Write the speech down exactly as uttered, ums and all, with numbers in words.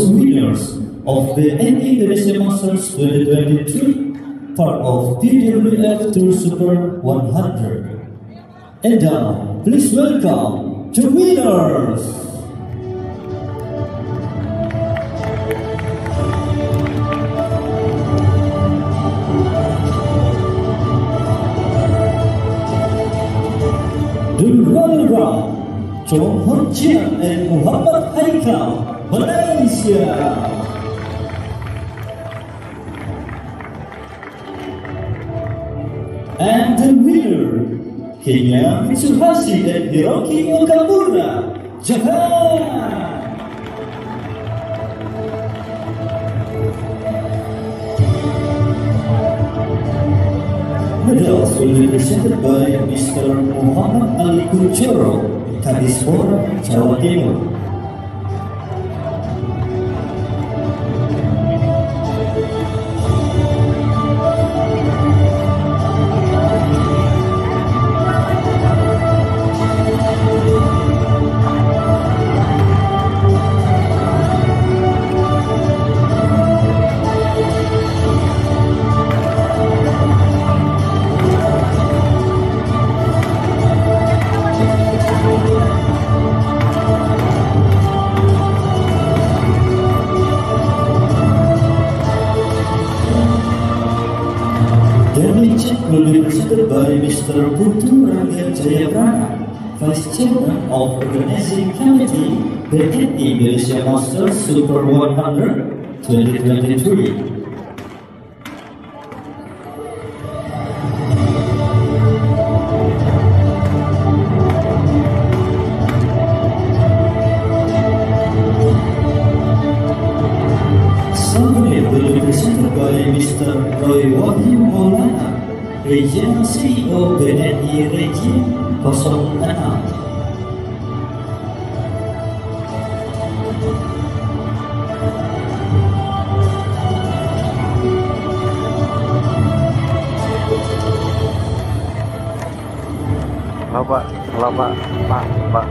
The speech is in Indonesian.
those winners of the N T Indonesia Masters twenty twenty-three, part of B W F Tour Super one hundred. And now, please welcome the winners! The runner-up, Chong Hon Jian and Muhammad Haikal, Malaysia. And the winner, Kenya Mitsuhashi and Hiroki Okamura, Japan. Medals will be presented by Mister Muhammad Ali Kunchoro, Kadispora, Jawa Timur. Will be presented by Mister Putu Rangga Jayaprana, Vice Chairman of Organizing Committee, the N T Indonesia Masters Super one hundred twenty twenty-three. Ceremony will be presented by Mister Roy Wahyu Maulana, Regional C E O B N I Region nol enam. Halo Pak, halo Pak, Pak, Pak.